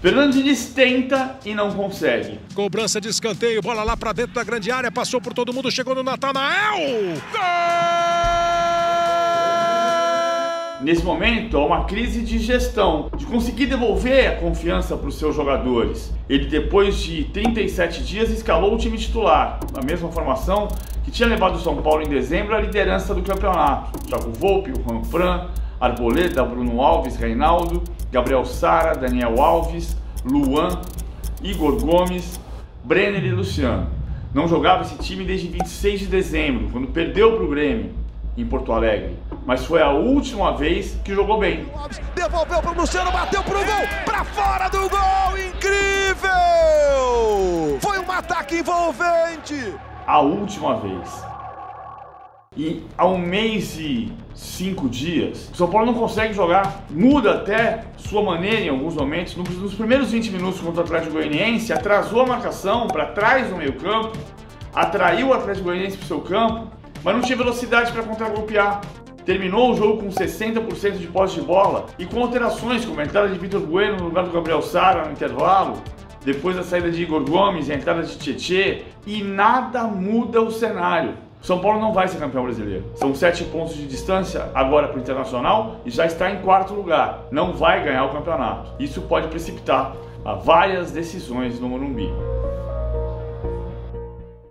Fernando Diniz tenta e não consegue. Cobrança de escanteio, bola lá pra dentro da grande área, passou por todo mundo, chegou no Natanael! Gol! Nesse momento, há uma crise de gestão, de conseguir devolver a confiança para os seus jogadores. Ele, depois de 37 dias, escalou o time titular, a mesma formação que tinha levado o São Paulo em dezembro à liderança do campeonato. Thiago Volpi, o Juan Fran, Arboleda, Bruno Alves, Reinaldo, Gabriel Sara, Daniel Alves, Luan, Igor Gomes, Brenner e Luciano. Não jogava esse time desde 26 de dezembro, quando perdeu para o Grêmio em Porto Alegre, mas foi a última vez que jogou bem. Devolveu para o Luciano, bateu pro gol, para fora do gol, incrível! Foi um ataque envolvente. A última vez. E há 1 mês e 5 dias, o São Paulo não consegue jogar, muda até sua maneira em alguns momentos. Nos primeiros 20 minutos contra o Atlético Goianiense, atrasou a marcação para trás no meio campo, atraiu o Atlético Goianiense para o seu campo, mas não tinha velocidade para contra-golpear. Terminou o jogo com 60% de posse de bola e com alterações, como a entrada de Vitor Bueno no lugar do Gabriel Sara no intervalo, depois da saída de Igor Gomes e a entrada de Tietê, e nada muda o cenário. São Paulo não vai ser campeão brasileiro. São 7 pontos de distância agora para o Internacional e já está em 4º lugar. Não vai ganhar o campeonato. Isso pode precipitar a várias decisões no Morumbi.